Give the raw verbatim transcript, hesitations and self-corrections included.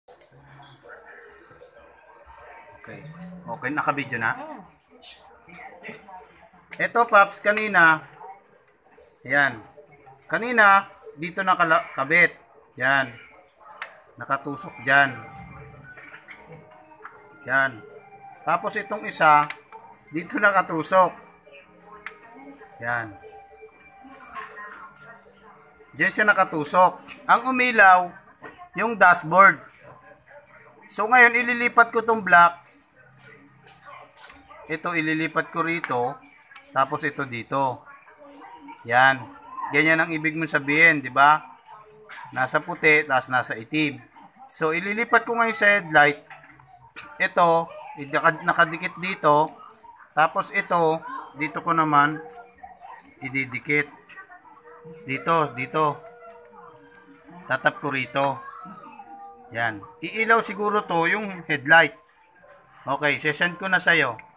Okay. Okay, naka-video na. Ito, Paps, kanina, yan. Kanina, dito nakabit. Yan. Nakatusok dyan. Yan. Tapos itong isa, dito nakatusok. Yan. Diyan siya nakatusok. Ang umilaw, yung dashboard. So ngayon, ililipat ko tong black. Ito, ililipat ko rito. Tapos ito dito. Yan. Ganyan ang ibig mong sabihin, di ba? Nasa puti, tapos nasa itim. So, ililipat ko ngayon sa headlight. Ito, nakadikit dito. Tapos ito, dito ko naman, ididikit. Dito, dito. Tatap ko rito. Yan. Iilaw siguro to yung headlight. Okay, sesend ko na sa'yo.